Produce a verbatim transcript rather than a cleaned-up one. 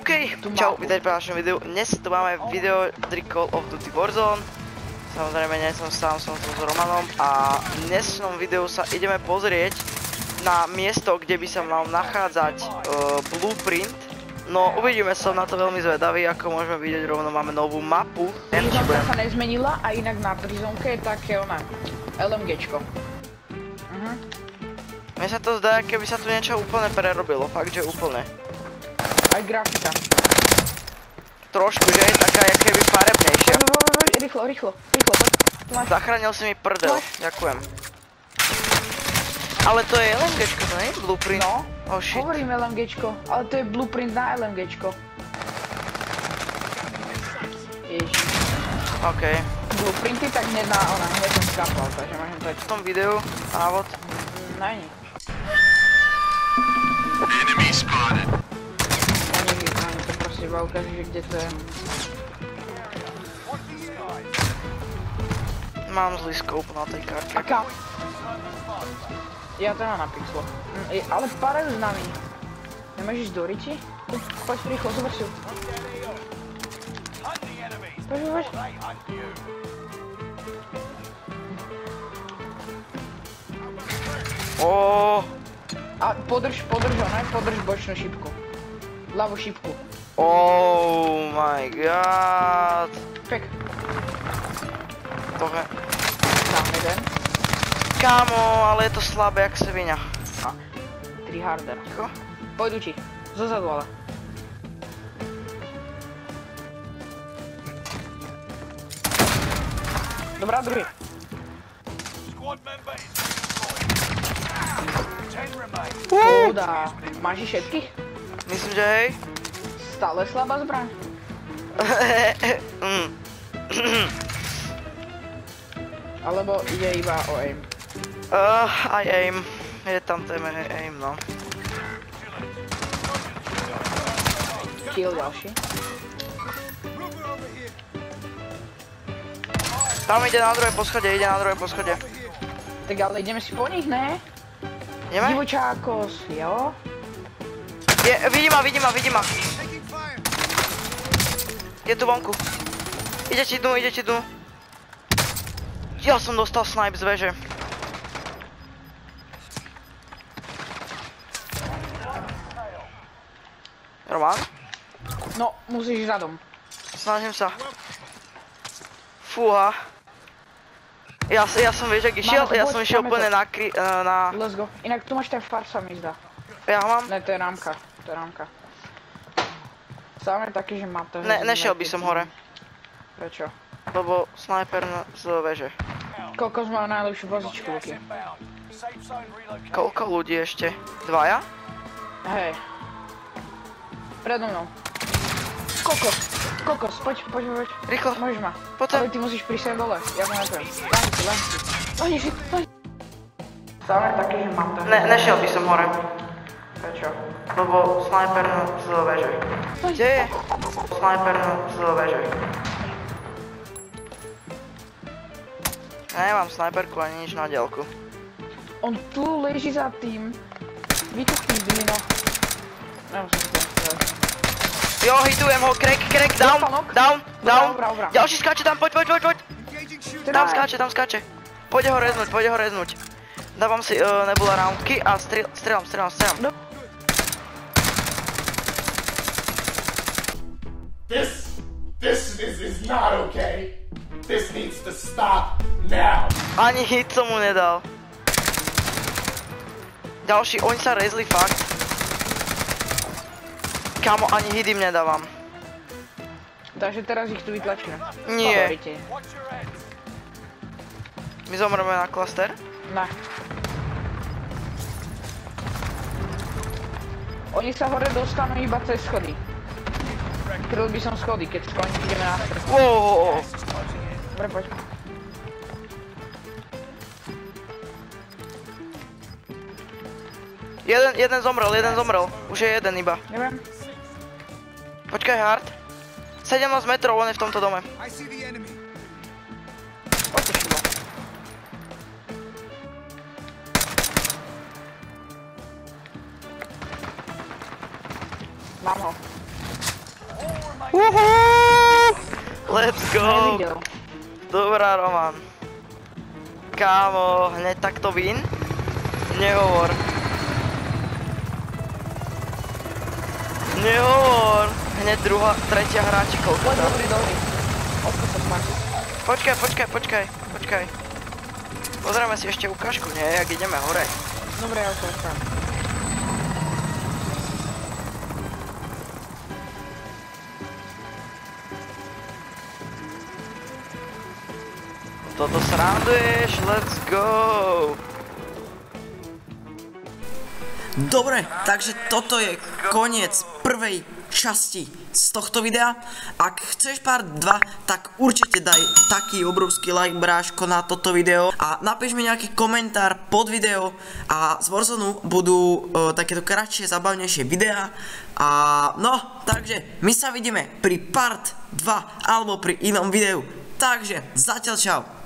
OK, čau, vítajte pri našom videu. Dnes tu máme video tri Call of Duty Warzone. Samozrejme, nie som sám, som tu s Romanom a v dnešnom videu sa ideme pozrieť na miesto, kde by sa mal nachádzať uh, Blueprint. No, uvidíme, som na to veľmi zvedavý, ako môžeme vidieť, rovno máme novú mapu. Prizónka sa nezmenila a inak na prizónke je také ona, LMGčko. Uh-huh. Mne sa to zdá, keby sa tu niečo úplne prerobilo, fakt, že úplne. Aj grafika. Trošku, že je taká, jak keby farebnejšia. Rýchlo, rýchlo, rýchlo, poď. Zachránil si mi prdel, ďakujem. Ale to je LMGčko, to nie je Blueprint? No, oh, shit. Hovorím LMGčko, ale to je Blueprint na LMGčko. Ježiš. OK. Blueprinty tak hneď na ona, hneď som skapal, takže môžem dať. V tom videu návod? Není. Enemy spotted. Ani to proste iba ukáže, že kde to je. Mám zlý scope na tej karte. Aká? Ja to mám na pixlo. Ale padajú s nami. Nemáš ísť do riči? Poď rýchlo, zober si ju. Poď, poď. Oooo. A podrž, podrž ho, ne? Podrž bočnú šipku. Ľavú šipku. Oh my god. Pek. Tohle. Dám jeden. Kámo, ale je to slabé jak sviňa. A. Tri harder. Ticho? Pôjdu ti. Zozadu ale. Dobrá, druhý. Kúda. Máš ich všetkých? Myslím, že hej. Stále slabá zbraň. mm. Alebo ide iba o aim? Uh, aj aim. Je tam téme aim, no. Kill ďalší. Tam ide na druhé poschodie, ide na druhé poschodie. Tak ale ideme si po nich, ne? Ideme? Divočákos, jo? Je, vidím ma, vidím ma, vidím ma. Je tu vonku. Ide ti dnu, ide ti dnu. Ja som dostal snipe z veže. Roman? No, musíš ísť zadom. Snažím sa. Fúha. Ja, ja som, vieš, ak išiel, ja som išiel úplne na kri... na... Let's go. Inak tu máš ten far, sa mi zdá. Ja ho mám? Ne, to je rámka. To je rámka. Sám je taký, že má to... Ne, nešiel by som hore. Prečo? Lebo sniper z veže. Kokos má najlepšiu pozičku, Luky. Koľko ľudí ešte? Dvaja? Hej. Predo mnou. Kokos. Kokos, poď, poď, poď. Rýchlo. Môžeš ma. Poďte. Ale ty musíš prísť sem dole. Ja to nepoviem. Láň si, láň si. Láň si, láň si. Sám je taký, že mám to... Ne, nešiel by som hore. Prečo? Lebo sniper z veže. Kde je? Sniper z veže. Ja nemám sniperku ani nič na diaľku. On tu leží za tým. Vykuchný bylino. Nemusím si to povedať. Jo, hitujem ho, crack, crack, down, down, down. Dobrá, dobrá. Ďalší skáče tam, poď, poď, poď, poď. Tam skáče, tam skáče. Pôjde ho reznúť, pôjde ho reznúť. Dávam si uh, nebula roundky a strieľam, strieľam, strieľam, strieľam. No. This, this is, is not okay. This needs to stop now. Ani hit som mu nedal. Ďalší, oni sa rezli fakt. Kámo, ani hit im nedávam. Takže teraz ich tu vytlačíme. Nie. Hovoríte. My zomreme na klaster? Ne. Oni sa hore dostanú iba cez schody. Kryl by som schody, keď skončí, ideme na strch. Wow. Dobre, poď. Jeden, jeden zomrel, jeden zomrel. Už je jeden iba. Neviem. Počkaj, Hard. sedemnásť metrov, on je v tomto dome. Poďte šiba. Mám ho. Uhuu! Let's go! Nevidel. Dobrá, Roman. Kámo, hneď takto win? Nehovor. Nehovor. Hneď druhá, tretia hráčikovka. Poď, dobrý, dobrý. Odkud sa máš? Počkaj, počkaj, počkaj, počkaj. Pozrieme si ešte ukážku, nie? Jak ideme hore. Dobre, ja to sám. Toto sranduješ, let's go! Dobre, takže toto je koniec prvej časti z tohto videa. Ak chceš part dva, tak určite daj taký obrovský like, bráško, na toto video a napíš mi nejaký komentár pod video a z Warzone budú uh, takéto kratšie, zabavnejšie videá. A no, takže my sa vidíme pri part dva alebo pri inom videu. Takže zatiaľ čau.